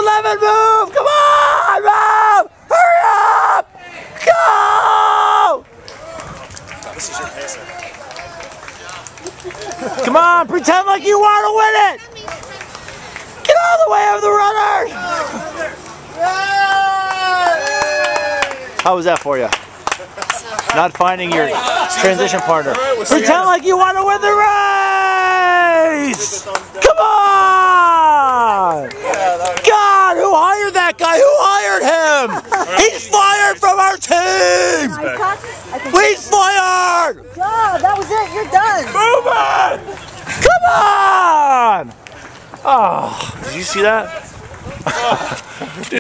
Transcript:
11, move! Come on, move! Hurry up! Go! This is your pacer. Come on, pretend like you want to win it! Get out of the way of the runner! How was that for you? Not finding your transition partner. Pretend like you want to win the race! Come on! God, who hired that guy? Who hired him? He's fired from our team! He's fired! Yeah, that was it. You're done. Move it! Come on! Oh, did you see that?